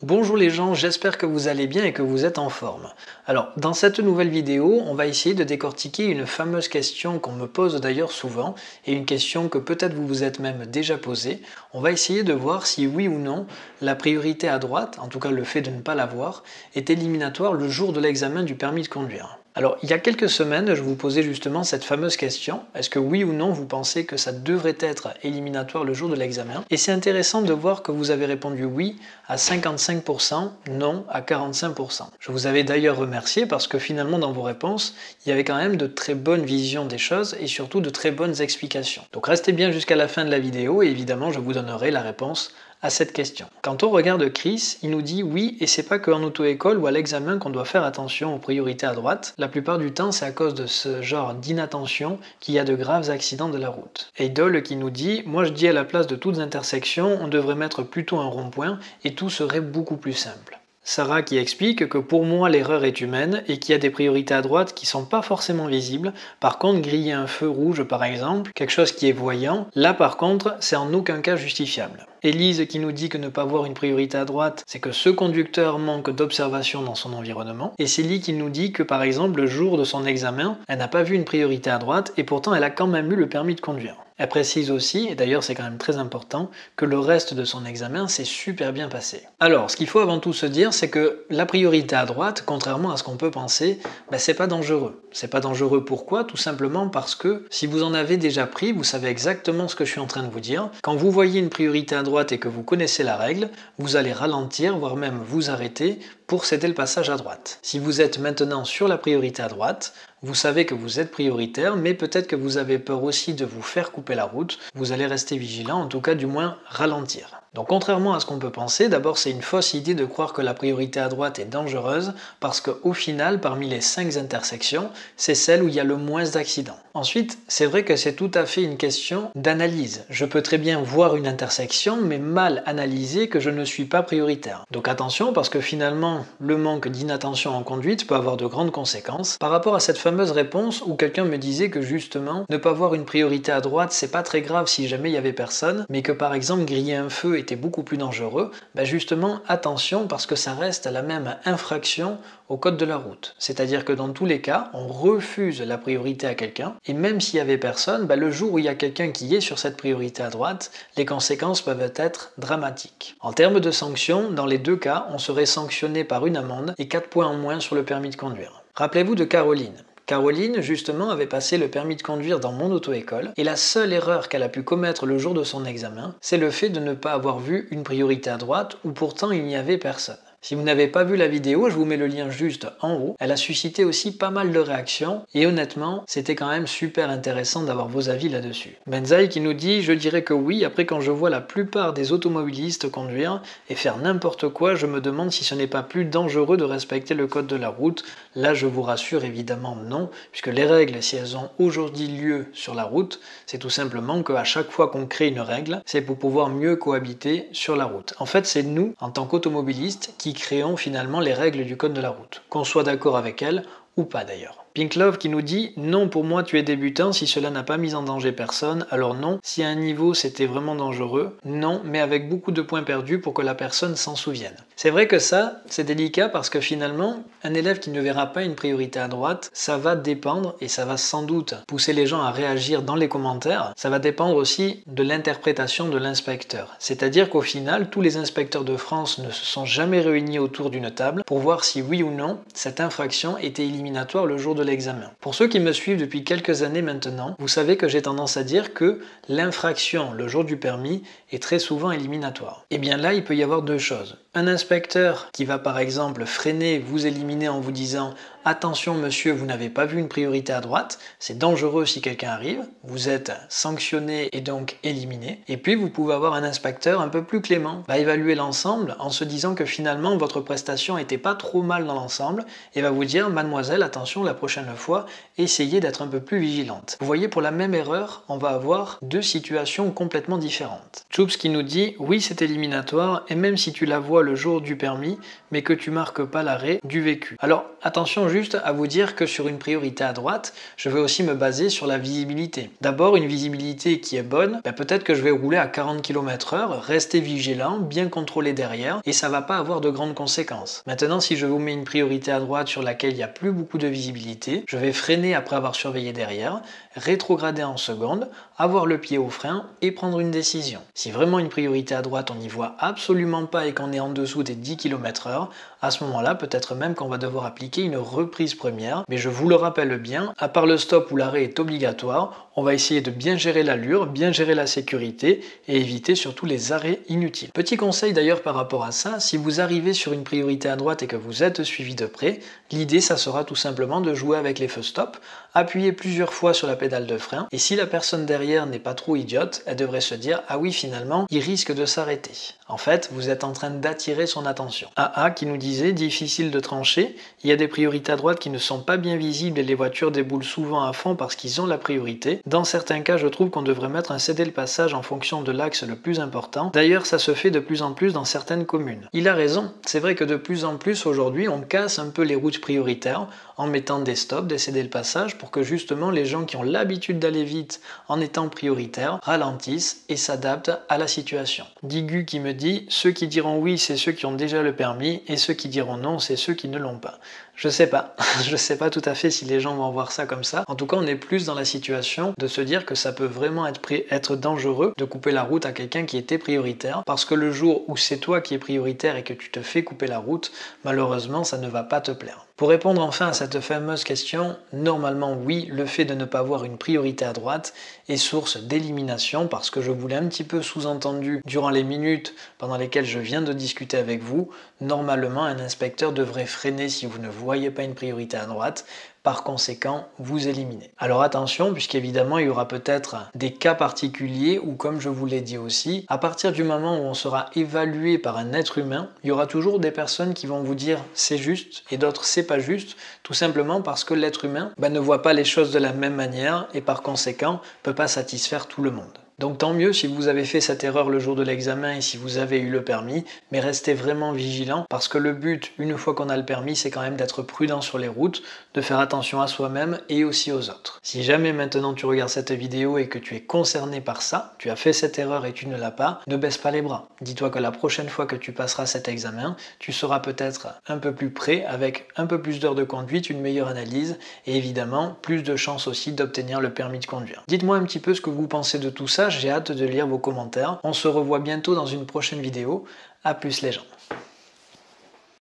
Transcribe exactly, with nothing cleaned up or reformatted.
Bonjour les gens, j'espère que vous allez bien et que vous êtes en forme. Alors, dans cette nouvelle vidéo, on va essayer de décortiquer une fameuse question qu'on me pose d'ailleurs souvent, et une question que peut-être vous vous êtes même déjà posée. On va essayer de voir si oui ou non, la priorité à droite, en tout cas le fait de ne pas l'avoir, est éliminatoire le jour de l'examen du permis de conduire. Alors, il y a quelques semaines, je vous posais justement cette fameuse question. Est-ce que oui ou non, vous pensez que ça devrait être éliminatoire le jour de l'examen? Et c'est intéressant de voir que vous avez répondu oui à cinquante-cinq pour cent, non à quarante-cinq pour cent. Je vous avais d'ailleurs remercié parce que finalement, dans vos réponses, il y avait quand même de très bonnes visions des choses et surtout de très bonnes explications. Donc restez bien jusqu'à la fin de la vidéo et évidemment, je vous donnerai la réponse à cette question. Quand on regarde Chris, il nous dit oui, et c'est pas qu'en auto-école ou à l'examen qu'on doit faire attention aux priorités à droite. La plupart du temps, c'est à cause de ce genre d'inattention qu'il y a de graves accidents de la route. Et Dole qui nous dit moi je dis à la place de toutes intersections, on devrait mettre plutôt un rond-point et tout serait beaucoup plus simple. Sarah qui explique que pour moi l'erreur est humaine et qu'il y a des priorités à droite qui sont pas forcément visibles. Par contre, griller un feu rouge par exemple, quelque chose qui est voyant, là par contre c'est en aucun cas justifiable. Élise qui nous dit que ne pas voir une priorité à droite, c'est que ce conducteur manque d'observation dans son environnement. Et Célie qui nous dit que par exemple le jour de son examen, elle n'a pas vu une priorité à droite et pourtant elle a quand même eu le permis de conduire. Elle précise aussi, et d'ailleurs c'est quand même très important, que le reste de son examen s'est super bien passé. Alors, ce qu'il faut avant tout se dire, c'est que la priorité à droite, contrairement à ce qu'on peut penser, ben, c'est pas dangereux. C'est pas dangereux pourquoi? Tout simplement parce que si vous en avez déjà pris, vous savez exactement ce que je suis en train de vous dire. Quand vous voyez une priorité à droite et que vous connaissez la règle, vous allez ralentir, voire même vous arrêter pour céder le passage à droite. Si vous êtes maintenant sur la priorité à droite, vous savez que vous êtes prioritaire, mais peut-être que vous avez peur aussi de vous faire couper la route. Vous allez rester vigilant, en tout cas du moins ralentir. Donc contrairement à ce qu'on peut penser, d'abord c'est une fausse idée de croire que la priorité à droite est dangereuse, parce qu'au final, parmi les cinq intersections, c'est celle où il y a le moins d'accidents. Ensuite, c'est vrai que c'est tout à fait une question d'analyse. Je peux très bien voir une intersection, mais mal analyser que je ne suis pas prioritaire. Donc attention, parce que finalement, le manque d'inattention en conduite peut avoir de grandes conséquences. Par rapport à cette fameuse réponse où quelqu'un me disait que justement, ne pas voir une priorité à droite, c'est pas très grave si jamais il y avait personne, mais que par exemple, griller un feu était beaucoup plus dangereux, ben justement, attention, parce que ça reste la même infraction au code de la route. C'est-à-dire que dans tous les cas, on refuse la priorité à quelqu'un, et même s'il y avait personne, ben le jour où il y a quelqu'un qui est sur cette priorité à droite, les conséquences peuvent être dramatiques. En termes de sanctions, dans les deux cas, on serait sanctionné par une amende et quatre points en moins sur le permis de conduire. Rappelez-vous de Caroline. Caroline, justement, avait passé le permis de conduire dans mon auto-école, et la seule erreur qu'elle a pu commettre le jour de son examen, c'est le fait de ne pas avoir vu une priorité à droite où pourtant il n'y avait personne. Si vous n'avez pas vu la vidéo, je vous mets le lien juste en haut. Elle a suscité aussi pas mal de réactions et honnêtement, c'était quand même super intéressant d'avoir vos avis là-dessus. Benzaï qui nous dit « Je dirais que oui, après quand je vois la plupart des automobilistes conduire et faire n'importe quoi, je me demande si ce n'est pas plus dangereux de respecter le code de la route. » Là, je vous rassure évidemment non, puisque les règles, si elles ont aujourd'hui lieu sur la route, c'est tout simplement qu'à chaque fois qu'on crée une règle, c'est pour pouvoir mieux cohabiter sur la route. En fait, c'est nous, en tant qu'automobilistes, qui créons finalement les règles du code de la route, qu'on soit d'accord avec elles ou pas d'ailleurs. Pink Love qui nous dit « Non, pour moi tu es débutant, si cela n'a pas mis en danger personne, alors non. Si à un niveau c'était vraiment dangereux, non, mais avec beaucoup de points perdus pour que la personne s'en souvienne. » C'est vrai que ça, c'est délicat parce que finalement, un élève qui ne verra pas une priorité à droite, ça va dépendre, et ça va sans doute pousser les gens à réagir dans les commentaires, ça va dépendre aussi de l'interprétation de l'inspecteur. C'est-à-dire qu'au final, tous les inspecteurs de France ne se sont jamais réunis autour d'une table pour voir si oui ou non, cette infraction était éliminatoire le jour de l'examen. Pour ceux qui me suivent depuis quelques années maintenant, vous savez que j'ai tendance à dire que l'infraction le jour du permis est très souvent éliminatoire. Et bien là, il peut y avoir deux choses. Un inspecteur qui va par exemple freiner, vous éliminer en vous disant « Attention monsieur, vous n'avez pas vu une priorité à droite, c'est dangereux si quelqu'un arrive, vous êtes sanctionné et donc éliminé. » Et puis vous pouvez avoir un inspecteur un peu plus clément, va évaluer l'ensemble en se disant que finalement votre prestation n'était pas trop mal dans l'ensemble et va vous dire « Mademoiselle, attention, la prochaine fois, essayez d'être un peu plus vigilante. » Vous voyez, pour la même erreur, on va avoir deux situations complètement différentes. Choops qui nous dit « Oui, c'est éliminatoire et même si tu la vois le jour du permis, mais que tu marques pas l'arrêt du vécu. Alors attention juste à vous dire que sur une priorité à droite, je vais aussi me baser sur la visibilité. D'abord, une visibilité qui est bonne, ben peut-être que je vais rouler à quarante kilomètres heure, rester vigilant, bien contrôler derrière, et ça va pas avoir de grandes conséquences. Maintenant, si je vous mets une priorité à droite sur laquelle il n'y a plus beaucoup de visibilité, je vais freiner après avoir surveillé derrière, rétrograder en seconde, avoir le pied au frein et prendre une décision. Si vraiment une priorité à droite on n'y voit absolument pas et qu'on est en dessous des dix kilomètres heure, à ce moment-là peut-être même qu'on va devoir appliquer une reprise première, mais je vous le rappelle bien, à part le stop où l'arrêt est obligatoire, on va essayer de bien gérer l'allure, bien gérer la sécurité et éviter surtout les arrêts inutiles. Petit conseil d'ailleurs par rapport à ça, si vous arrivez sur une priorité à droite et que vous êtes suivi de près, l'idée ça sera tout simplement de jouer avec les feux stop, appuyer plusieurs fois sur la pédale de frein et si la personne derrière n'est pas trop idiote, elle devrait se dire ah oui finalement il risque de s'arrêter. En fait, vous êtes en train d'attirer son attention. A A qui nous disait difficile de trancher, il y a des priorités à droite qui ne sont pas bien visibles et les voitures déboulent souvent à fond parce qu'ils ont la priorité. Dans certains cas, je trouve qu'on devrait mettre un céder le passage en fonction de l'axe le plus important. D'ailleurs, ça se fait de plus en plus dans certaines communes. Il a raison, c'est vrai que de plus en plus aujourd'hui, on casse un peu les routes prioritaires en mettant des stops, des céder le passage pour que justement les gens qui ont l'habitude d'aller vite en étant prioritaires ralentissent et s'adaptent à la situation. Digu qui me dit ceux qui diront oui, c'est ceux qui ont déjà le permis et ceux qui diront non, c'est ceux qui ne l'ont pas. Je sais pas, je sais pas tout à fait si les gens vont voir ça comme ça. En tout cas, on est plus dans la situation de se dire que ça peut vraiment être, être dangereux de couper la route à quelqu'un qui était prioritaire, parce que le jour où c'est toi qui es prioritaire et que tu te fais couper la route, malheureusement, ça ne va pas te plaire. Pour répondre enfin à cette fameuse question, normalement oui, le fait de ne pas avoir une priorité à droite est source d'élimination, parce que je vous l'ai un petit peu sous-entendu durant les minutes pendant lesquelles je viens de discuter avec vous, normalement un inspecteur devrait freiner si vous ne voyez pas une priorité à droite, par conséquent vous éliminez. Alors attention, puisqu'évidemment il y aura peut-être des cas particuliers où, comme je vous l'ai dit aussi, à partir du moment où on sera évalué par un être humain, il y aura toujours des personnes qui vont vous dire c'est juste et d'autres c'est pas juste, tout simplement parce que l'être humain ben, ne voit pas les choses de la même manière et par conséquent peut pas satisfaire tout le monde. Donc tant mieux si vous avez fait cette erreur le jour de l'examen et si vous avez eu le permis, mais restez vraiment vigilant parce que le but, une fois qu'on a le permis, c'est quand même d'être prudent sur les routes, de faire attention à soi-même et aussi aux autres. Si jamais maintenant tu regardes cette vidéo et que tu es concerné par ça, tu as fait cette erreur et tu ne l'as pas, ne baisse pas les bras. Dis-toi que la prochaine fois que tu passeras cet examen, tu seras peut-être un peu plus prêt avec un peu plus d'heures de conduite, une meilleure analyse et évidemment plus de chances aussi d'obtenir le permis de conduire. Dites-moi un petit peu ce que vous pensez de tout ça. J'ai hâte de lire vos commentaires. On se revoit bientôt dans une prochaine vidéo. A plus les gens.